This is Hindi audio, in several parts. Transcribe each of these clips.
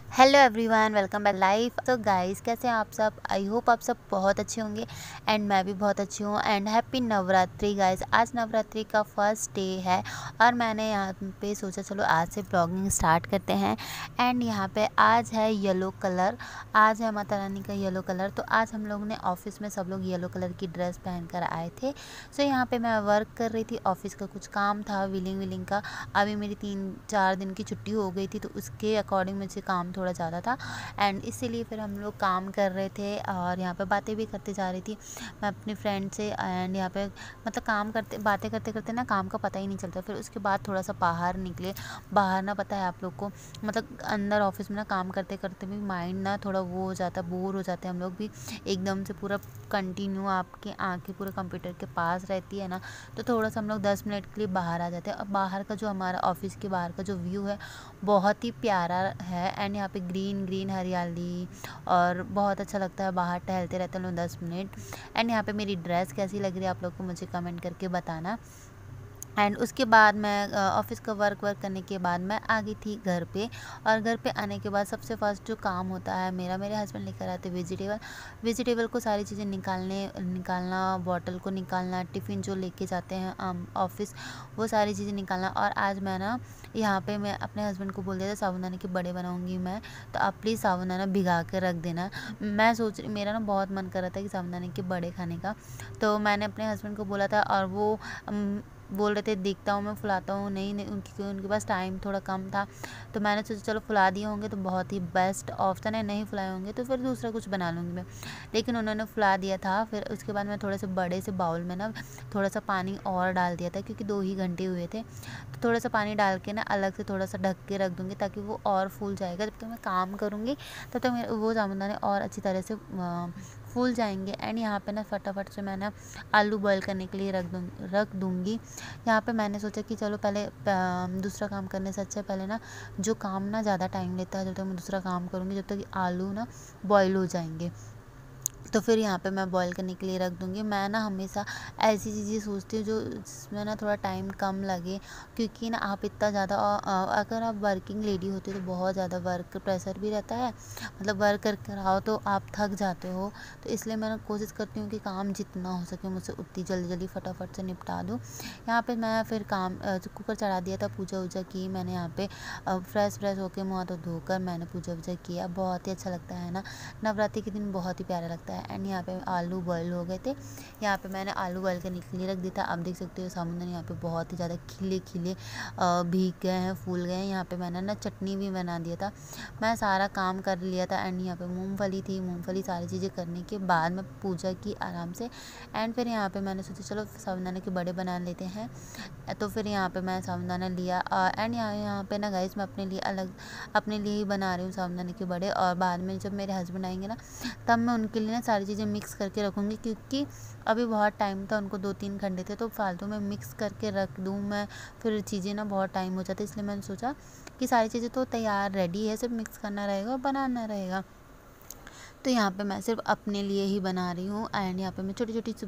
Hello everyone, welcome back life. तो गाइस, कैसे हैं आप सब? आई होप आप सब बहुत अच्छे होंगे एंड मैं भी बहुत अच्छी हूँ। And happy Navratri guys. आज नवरात्रि का फर्स्ट डे है और मैंने यहाँ पे सोचा चलो आज से ब्लॉगिंग स्टार्ट करते हैं। एंड यहाँ पे आज है येलो कलर, आज है माता रानी का येलो कलर। तो आज हम लोग ने ऑफिस में सब लोग येलो कलर की ड्रेस पहन कर आए थे। सो यहाँ पे मैं वर्क कर रही थी, ऑफिस का कुछ काम था विलिंग का। अभी मेरी 3-4 दिन की छुट्टी हो गई थी, तो उसके अकॉर्डिंग मुझे काम थोड़ा ज़्यादा था एंड इसीलिए फिर हम लोग काम कर रहे थे और यहाँ पे बातें भी करते जा रही थी मैं अपनी फ्रेंड से। एंड यहाँ पे मतलब काम करते बातें करते करते ना काम का पता ही नहीं चलता। फिर उसके बाद थोड़ा सा बाहर निकले। बाहर ना, पता है आप लोग को, मतलब अंदर ऑफिस में ना काम करते करते भी माइंड ना थोड़ा वो हो जाता, बोर हो जाते हैं हम लोग भी। एकदम से पूरा कंटिन्यू आपकी आंखें पूरे कंप्यूटर के पास रहती है ना, तो थोड़ा सा हम लोग 10 मिनट के लिए बाहर आ जाते हैं। और बाहर का जो हमारा ऑफिस के बाहर का जो व्यू है बहुत ही प्यारा है एंड यहाँ पे ग्रीन ग्रीन हरियाली और बहुत अच्छा लगता है। बाहर टहलते रहते हैं लोग 10 मिनट। एंड यहाँ पे मेरी ड्रेस कैसी लग रही है आप लोग को मुझे कमेंट करके बताना। एंड उसके बाद मैं ऑफिस का वर्क करने के बाद मैं आ गई थी घर पे। और घर पे आने के बाद सबसे फर्स्ट जो काम होता है मेरे हस्बैंड लेकर आते वेजिटेबल को सारी चीज़ें निकालना, बॉटल को निकालना, टिफ़िन जो लेके जाते हैं ऑफिस, वो सारी चीज़ें निकालना। और आज मैं ना यहाँ पे मैं अपने हस्बैंड को बोल दिया था साबूदाने के बड़े बनाऊँगी मैं, तो आप प्लीज़ साबूदाना भिगा के रख देना। मैं सोच रही, मेरा ना बहुत मन कर रहा था कि साबूदाने के बड़े खाने का, तो मैंने अपने हस्बैंड को बोला था। और वो बोल रहे थे देखता हूँ मैं फुलाता हूँ, नहीं उनके पास टाइम थोड़ा कम था। तो मैंने सोचा चलो फुला दिए होंगे तो बहुत ही बेस्ट ऑप्शन है, नहीं फुलाए होंगे तो फिर दूसरा कुछ बना लूँगी मैं। लेकिन उन्होंने फुला दिया था। फिर उसके बाद मैं थोड़े से बड़े से बाउल में ना थोड़ा सा पानी और डाल दिया था, क्योंकि 2 ही घंटे हुए थे। तो थोड़ा सा पानी डाल के ना अलग से थोड़ा सा ढक के रख दूँगी ताकि वो और फूल जाएगा। जब तक मैं काम करूँगी तब तक मेरे वो साबूदाने और अच्छी तरह से फूल जाएंगे। एंड यहाँ पे ना फटाफट से मैं ना आलू बॉईल करने के लिए रख दूँगी। यहाँ पे मैंने सोचा कि चलो पहले दूसरा काम करने से अच्छा पहले ना जो काम ना ज़्यादा टाइम लेता है, जब तक मैं दूसरा काम करूँगी जब तक आलू ना बॉईल हो जाएंगे। तो फिर यहाँ पे मैं बॉईल करने के लिए रख दूँगी। मैं ना हमेशा ऐसी चीज़ें सोचती हूँ जो जिसमें ना थोड़ा टाइम कम लगे, क्योंकि ना आप इतना ज़्यादा अगर आप वर्किंग लेडी होती हो तो बहुत ज़्यादा वर्क प्रेशर भी रहता है। मतलब वर्क कर कर आओ तो आप थक जाते हो। तो इसलिए मैं कोशिश करती हूँ कि काम जितना हो सके मुझसे उतनी जल्दी जल्दी फटाफट से निपटा दूँ। यहाँ पे मैं फिर काम कुकर चढ़ा दिया था, पूजा वूजा की मैंने। यहाँ पे फ्रेश होकर मुँह हाथ धोकर मैंने पूजा वूजा किया। बहुत ही अच्छा लगता है ना, नवरात्रि के दिन बहुत ही प्यारा लगता है। एंड यहाँ पे आलू बॉयल हो गए थे। यहाँ पे मैंने आलू बॉयल करने के लिए रख दिया था। आप देख सकते हो साबुदाना यहाँ पे बहुत ही ज़्यादा खिले खिले भीग गए हैं, फूल गए हैं। यहाँ पे मैंने ना चटनी भी बना दिया था। मैं सारा काम कर लिया था। एंड यहाँ पे मूंगफली थी, मूंगफली सारी चीज़ें करने के बाद मैं पूजा की आराम से। एंड फिर यहाँ पे मैंने सोचा चलो साबुदाना के बड़े बना लेते हैं। तो फिर यहाँ पे मैं साबुदाना लिया। एंड यहाँ पे ना गाइस मैं अपने लिए ही बना रही हूँ साबुदाने के बड़े। और बाद में जब मेरे हस्बैंड आएंगे ना तब मैं उनके लिए ना सारी चीज़ें मिक्स करके रखूँगी, क्योंकि अभी बहुत टाइम था, उनको 2-3 घंटे थे, तो फालतू में मिक्स करके रख दूँ मैं, फिर चीज़ें ना बहुत टाइम हो जाता है। इसलिए मैंने सोचा कि सारी चीज़ें तो तैयार रेडी है, सिर्फ मिक्स करना रहेगा और बनाना रहेगा। तो यहाँ पे मैं सिर्फ अपने लिए ही बना रही हूँ। एंड यहाँ पे मैं छोटी छोटी सी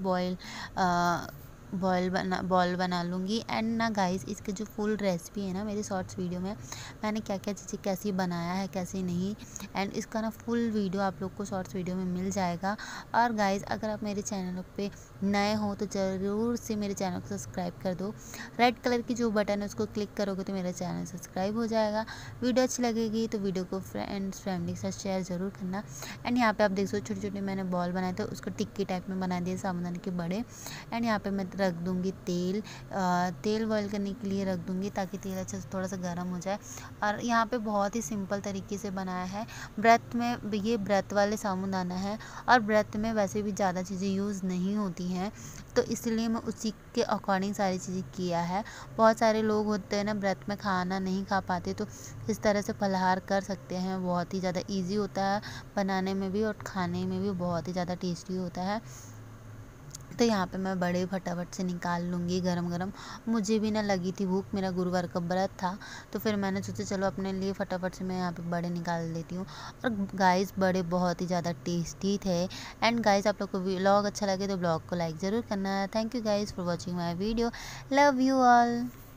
बॉल बना लूँगी। एंड ना गाइस, इसके जो फुल रेसिपी है ना मेरी शॉर्ट्स वीडियो में, मैंने क्या क्या चीज़ें कैसी बनाया है कैसे नहीं, एंड इसका ना फुल वीडियो आप लोग को शॉर्ट्स वीडियो में मिल जाएगा। और गाइस, अगर आप मेरे चैनल पे नए हो तो ज़रूर से मेरे चैनल को सब्सक्राइब कर दो। रेड कलर की जो बटन है उसको क्लिक करोगे तो मेरा चैनल सब्सक्राइब हो जाएगा। वीडियो अच्छी लगेगी तो वीडियो को फ्रेंड्स फैमिली के साथ शेयर ज़रूर करना। एंड यहाँ पे आप देख सकते हो छोटे छोटे मैंने बॉल बनाए थे, उसको टिक्की टाइप में बना दिए साबुदाने के बड़े। एंड यहाँ पे मैं रख दूँगी तेल बॉईल करने के लिए रख दूँगी, ताकि तेल अच्छे से थोड़ा सा गर्म हो जाए। और यहाँ पे बहुत ही सिंपल तरीके से बनाया है। व्रत में ये व्रत वाले साबुदाना है और व्रत में वैसे भी ज़्यादा चीज़ें यूज़ नहीं होती हैं, तो इसलिए मैं उसी के अकॉर्डिंग सारी चीज़ें किया है। बहुत सारे लोग होते हैं ना व्रत में खाना नहीं खा पाते, तो इस तरह से फलाहार कर सकते हैं। बहुत ही ज़्यादा ईजी होता है बनाने में भी और खाने में भी बहुत ही ज़्यादा टेस्टी होता है। तो यहाँ पे मैं बड़े फटाफट से निकाल लूँगी गरम गरम। मुझे भी ना लगी थी भूख, मेरा गुरुवार का व्रत था, तो फिर मैंने सोचा चलो अपने लिए फटाफट से मैं यहाँ पे बड़े निकाल लेती हूँ। और गाइस, बड़े बहुत ही ज़्यादा टेस्टी थे। एंड गाइस, आप लोग को व्लॉग अच्छा लगे तो ब्लॉग को लाइक ज़रूर करना। Thank you guys for watching my video. Love you all.